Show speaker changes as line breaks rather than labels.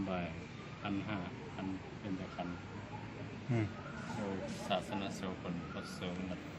บายอันห้าอันเป็นแต่คันโอ้ศาสนาโสคนพระโสมนัด